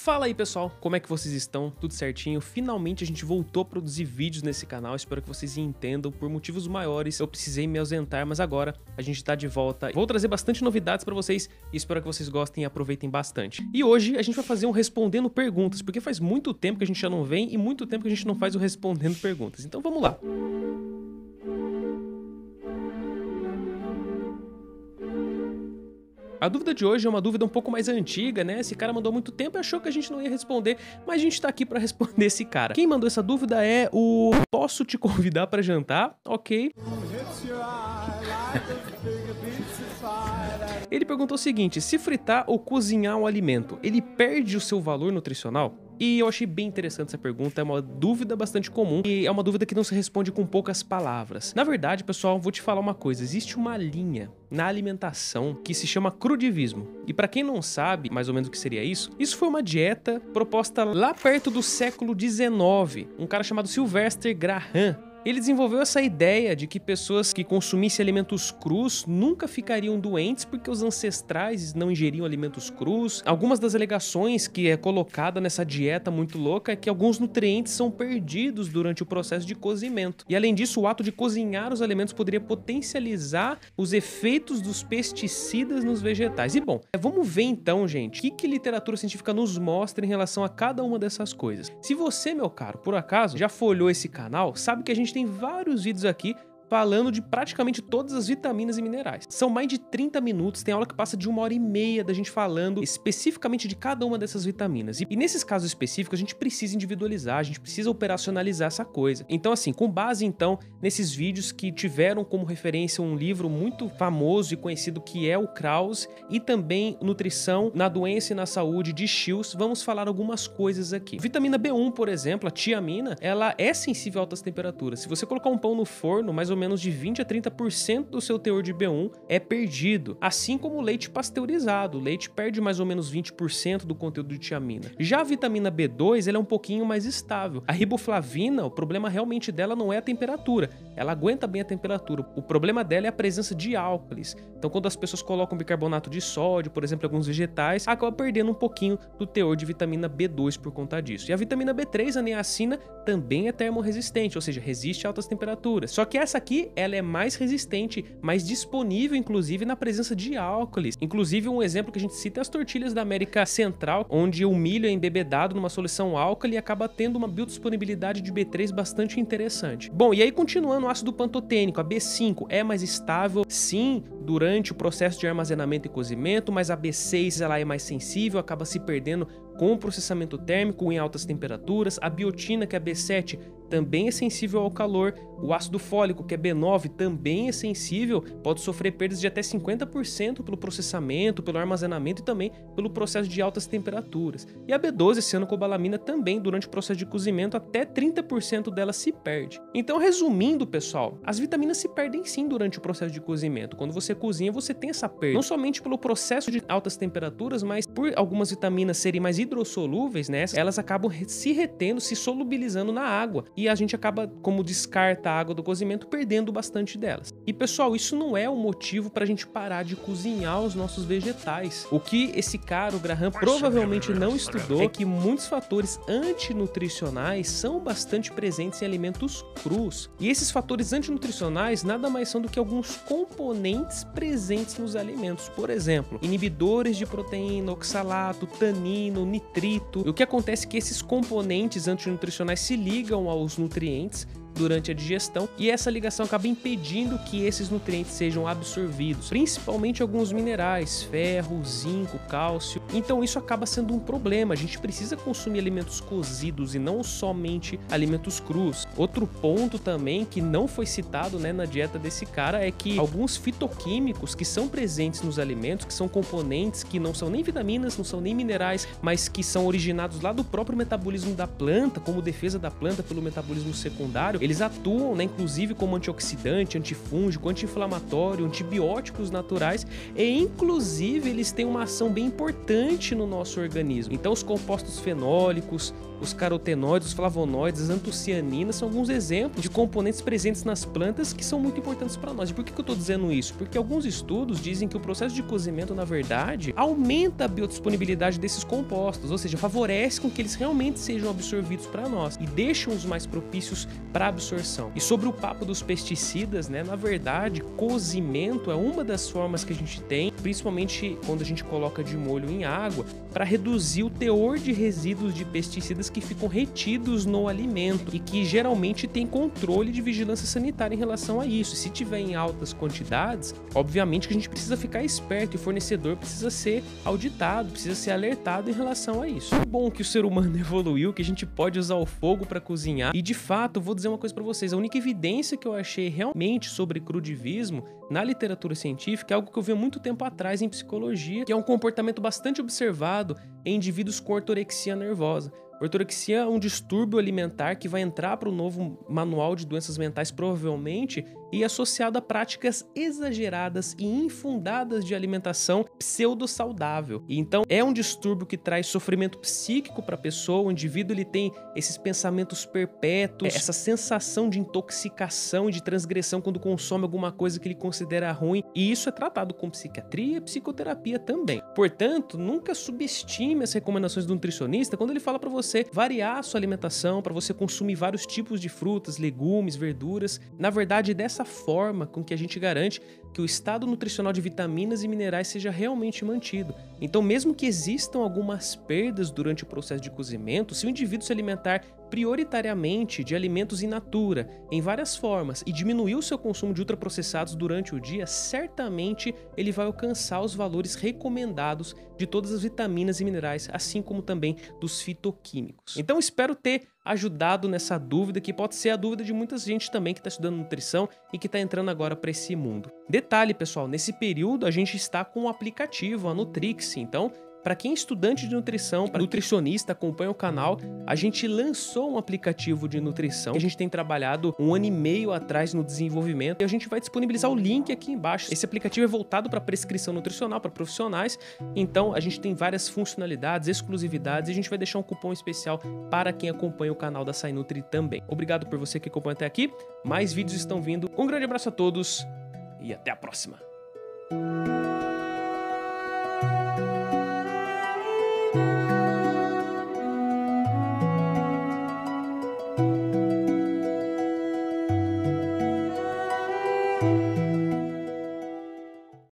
Fala aí pessoal, como é que vocês estão? Tudo certinho? Finalmente a gente voltou a produzir vídeos nesse canal, espero que vocês entendam. Por motivos maiores eu precisei me ausentar, mas agora a gente tá de volta. Vou trazer bastante novidades pra vocês e espero que vocês gostem e aproveitem bastante. E hoje a gente vai fazer um Respondendo Perguntas, porque faz muito tempo que a gente já não vem e muito tempo que a gente não faz o Respondendo Perguntas. Então vamos lá. A dúvida de hoje é uma dúvida um pouco mais antiga, né? Esse cara mandou há muito tempo e achou que a gente não ia responder, mas a gente tá aqui pra responder esse cara. Quem mandou essa dúvida é o Posso te convidar pra jantar? Ok. Ele perguntou o seguinte: se fritar ou cozinhar um alimento, ele perde o seu valor nutricional? E eu achei bem interessante essa pergunta, é uma dúvida bastante comum e é uma dúvida que não se responde com poucas palavras. Na verdade, pessoal, vou te falar uma coisa, existe uma linha na alimentação que se chama crudivismo. E para quem não sabe mais ou menos o que seria isso foi uma dieta proposta lá perto do século XIX, um cara chamado Sylvester Graham. Ele desenvolveu essa ideia de que pessoas que consumissem alimentos crus nunca ficariam doentes porque os ancestrais não ingeriam alimentos crus. Algumas das alegações que é colocada nessa dieta muito louca é que alguns nutrientes são perdidos durante o processo de cozimento. E além disso, o ato de cozinhar os alimentos poderia potencializar os efeitos dos pesticidas nos vegetais. E bom, vamos ver então, gente, o que literatura científica nos mostra em relação a cada uma dessas coisas. Se você, meu caro, por acaso, já folhou esse canal, sabe que a gente tem vários vídeos aqui falando de praticamente todas as vitaminas e minerais. São mais de 30 minutos, tem aula que passa de 1h30 da gente falando especificamente de cada uma dessas vitaminas. E nesses casos específicos a gente precisa individualizar, a gente precisa operacionalizar essa coisa. Então assim, com base então nesses vídeos que tiveram como referência um livro muito famoso e conhecido que é o Krause e também Nutrição na Doença e na Saúde de Shields, vamos falar algumas coisas aqui. Vitamina B1, por exemplo, a tiamina, ela é sensível a altas temperaturas. Se você colocar um pão no forno, mais ou menos de 20 a 30% do seu teor de B1 é perdido, assim como o leite pasteurizado. O leite perde mais ou menos 20% do conteúdo de tiamina. Já a vitamina B2, ela é um pouquinho mais estável. A riboflavina, o problema realmente dela não é a temperatura, ela aguenta bem a temperatura. O problema dela é a presença de álcalis. Então quando as pessoas colocam bicarbonato de sódio, por exemplo, em alguns vegetais, acaba perdendo um pouquinho do teor de vitamina B2 por conta disso. E a vitamina B3, a niacina, também é termorresistente, ou seja, resiste a altas temperaturas. Só que essa aqui, ela é mais resistente, mais disponível, inclusive, na presença de álcalis. Inclusive, um exemplo que a gente cita é as tortilhas da América Central, onde o milho é embebedado numa solução álcali e acaba tendo uma biodisponibilidade de B3 bastante interessante. Bom, e aí continuando, o ácido pantotênico, a B5, é mais estável, sim, durante o processo de armazenamento e cozimento, mas a B6 ela é mais sensível, acaba se perdendo com o processamento térmico em altas temperaturas. A biotina, que é a B7, também é sensível ao calor. O ácido fólico, que é B9, também é sensível, pode sofrer perdas de até 50% pelo processamento, pelo armazenamento e também pelo processo de altas temperaturas. E a B12, cianocobalamina, também durante o processo de cozimento, até 30% dela se perde. Então, resumindo, pessoal, as vitaminas se perdem sim durante o processo de cozimento. Quando você cozinha, você tem essa perda, não somente pelo processo de altas temperaturas, mas por algumas vitaminas serem mais hidrossolúveis, né, elas acabam se retendo, se solubilizando na água. E a gente acaba, como descarta a água do cozimento, perdendo bastante delas. E pessoal, isso não é um motivo para a gente parar de cozinhar os nossos vegetais. O que esse cara, o Graham, provavelmente não estudou é que muitos fatores antinutricionais são bastante presentes em alimentos crus. E esses fatores antinutricionais nada mais são do que alguns componentes presentes nos alimentos. Por exemplo, inibidores de proteína, oxalato, tanino, nitrito. E o que acontece é que esses componentes antinutricionais se ligam aos nutrientes durante a digestão e essa ligação acaba impedindo que esses nutrientes sejam absorvidos, principalmente alguns minerais, ferro, zinco, cálcio. Então isso acaba sendo um problema, a gente precisa consumir alimentos cozidos e não somente alimentos crus. Outro ponto também que não foi citado, né, na dieta desse cara é que alguns fitoquímicos que são presentes nos alimentos, que são componentes que não são nem vitaminas, não são nem minerais, mas que são originados lá do próprio metabolismo da planta, como defesa da planta pelo metabolismo secundário, eles atuam, né, inclusive como antioxidante, antifúngico, anti-inflamatório, antibióticos naturais e inclusive eles têm uma ação bem importante no nosso organismo. Então os compostos fenólicos, os carotenoides, os flavonoides, as antocianinas são alguns exemplos de componentes presentes nas plantas que são muito importantes para nós. E por que eu estou dizendo isso? Porque alguns estudos dizem que o processo de cozimento, na verdade, aumenta a biodisponibilidade desses compostos, ou seja, favorece com que eles realmente sejam absorvidos para nós e deixam os mais propícios para absorção. E sobre o papo dos pesticidas, né, na verdade, cozimento é uma das formas que a gente tem, principalmente quando a gente coloca de molho em água, para reduzir o teor de resíduos de pesticidas que ficam retidos no alimento e que geralmente tem controle de vigilância sanitária em relação a isso. E se tiver em altas quantidades, obviamente que a gente precisa ficar esperto e o fornecedor precisa ser auditado, precisa ser alertado em relação a isso. É bom que o ser humano evoluiu, que a gente pode usar o fogo para cozinhar e de fato, vou dizer uma coisa para vocês, a única evidência que eu achei realmente sobre crudivismo na literatura científica é algo que eu vi há muito tempo atrás em psicologia, que é um comportamento bastante observado em indivíduos com ortorexia nervosa. Ortorexia é um distúrbio alimentar que vai entrar para o novo manual de doenças mentais, provavelmente, e associado a práticas exageradas e infundadas de alimentação pseudo-saudável. Então, é um distúrbio que traz sofrimento psíquico para a pessoa, o indivíduo ele tem esses pensamentos perpétuos, essa sensação de intoxicação e de transgressão quando consome alguma coisa que ele considera ruim, e isso é tratado com psiquiatria e psicoterapia também. Portanto, nunca subestime as recomendações do nutricionista quando ele fala para você variar a sua alimentação, para você consumir vários tipos de frutas, legumes, verduras. Na verdade, é dessa forma com que a gente garante que o estado nutricional de vitaminas e minerais seja realmente mantido. Então, mesmo que existam algumas perdas durante o processo de cozimento, se o indivíduo se alimentar prioritariamente de alimentos in natura, em várias formas, e diminuir o seu consumo de ultraprocessados durante o dia, certamente ele vai alcançar os valores recomendados de todas as vitaminas e minerais, assim como também dos fitoquímicos. Então espero ter ajudado nessa dúvida, que pode ser a dúvida de muita gente também que está estudando nutrição e que está entrando agora para esse mundo. Detalhe, pessoal, nesse período a gente está com um aplicativo, a Nutrix, então para quem é estudante de nutrição, para nutricionista, acompanha o canal, a gente lançou um aplicativo de nutrição. A gente tem trabalhado 1 ano e meio atrás no desenvolvimento e a gente vai disponibilizar o link aqui embaixo. Esse aplicativo é voltado para prescrição nutricional, para profissionais. Então a gente tem várias funcionalidades, exclusividades e a gente vai deixar um cupom especial para quem acompanha o canal da Sainutri também. Obrigado por você que acompanha até aqui. Mais vídeos estão vindo. Um grande abraço a todos e até a próxima.